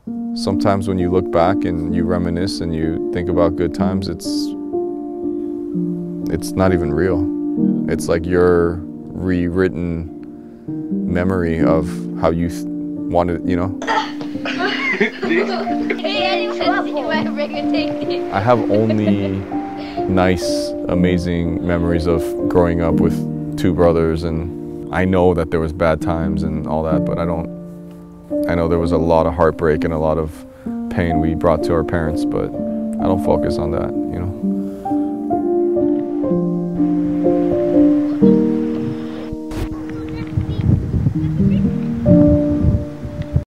Sometimes when you look back and you reminisce and you think about good times, it's not even real. It's like your rewritten memory of how you wanted, you know? I have only nice, amazing memories of growing up with two brothers, and I know that there was bad times and all that, but I know there was a lot of heartbreak and a lot of pain we brought to our parents, but I don't focus on that, you know?